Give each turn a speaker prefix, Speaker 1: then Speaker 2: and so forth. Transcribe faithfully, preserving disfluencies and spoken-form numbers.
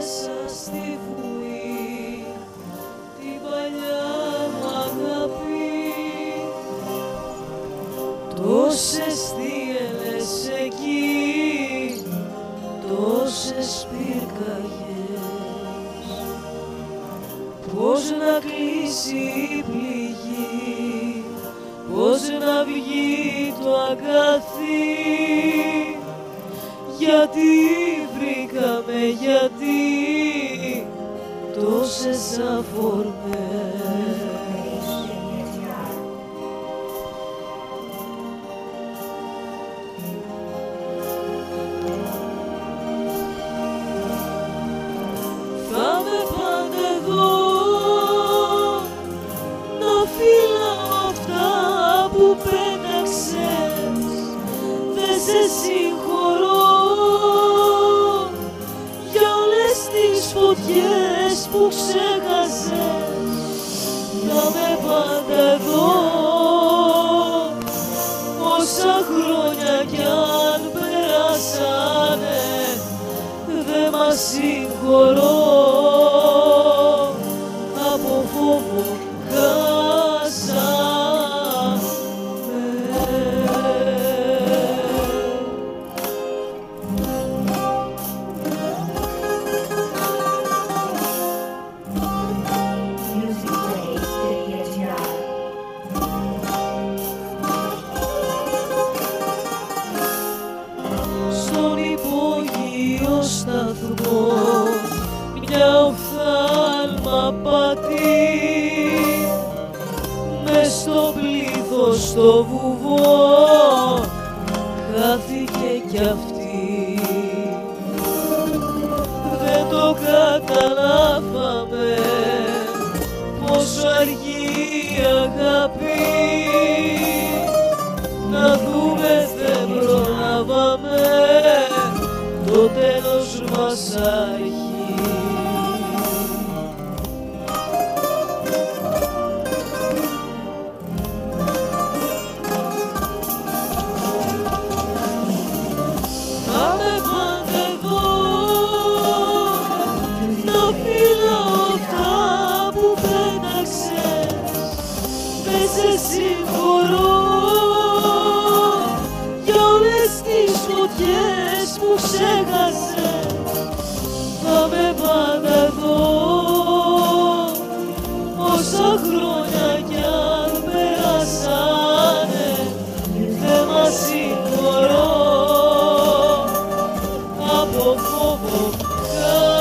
Speaker 1: μέσα στη βουή την παλιά μου αγάπη. Τόσες θύελες εκεί, τόσες πυρκαγιές. Πώς να κλείσει η πληγή, πώς να βγει το αγκάθι. Γιατί βρήκαμε, γιατί τόσες αφορμές. Θα με πάντα εδώ να φύλαω αυτά που πέταξες. Δεν σε συγχωρώ για όλες τις φωτιές που ξέχασες. Θα με πάντα εδώ όσα χρόνια κι αν περάσανε. Δεν μας συγχωρώ, από φόβο χάσαμε. Στον υπόγειο σταθμό μια οφθάλμα πατεί. Μες στο πλήθος το βουβό χάθηκε κι αυτή. Δεν το καταλάβαμε πόσο αργεί η αγάπη. Να δούμε δεν προλάβαμε, το τέλος μας αρχεί. Θα με πάντα εδώ να φύλαω αυτά που πέταξες. Δεν σε συγχωρώ για όλες τις φωτιές που ξέχασες. Θα με πάντα εδώ όσα χρόνια κι αν περάσανε. Δεν μας συγχωρώ, από φόβο